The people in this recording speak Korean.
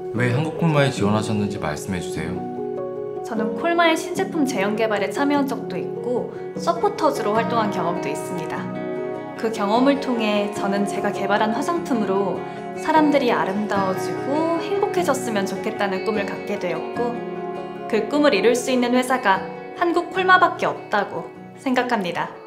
왜 한국콜마에 지원하셨는지 말씀해주세요. 저는 콜마의 신제품 재현 개발에 참여한 적도 있고 서포터즈로 활동한 경험도 있습니다. 그 경험을 통해 저는 제가 개발한 화장품으로 사람들이 아름다워지고 행복해졌으면 좋겠다는 꿈을 갖게 되었고, 그 꿈을 이룰 수 있는 회사가 한국 콜마밖에 없다고 생각합니다.